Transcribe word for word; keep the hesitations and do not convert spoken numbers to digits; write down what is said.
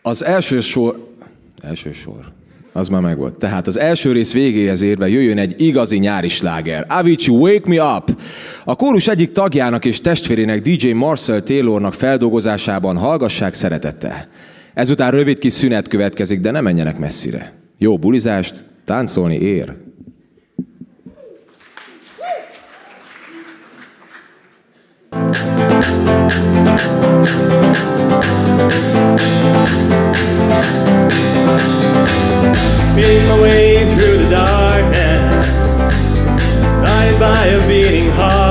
Az első sor... Első sor. Az már megvolt. Tehát az első rész végéhez érve jöjjön egy igazi nyári sláger. Avicii, Wake Me Up! A kórus egyik tagjának és testvérének dé dzsé Marcel Taylornak feldolgozásában hallgassák szeretettel. Ezután rövid kis szünet következik, de ne menjenek messzire. Jó bulizást, táncolni ér! Made my way through the darkness, blinded by a beating heart.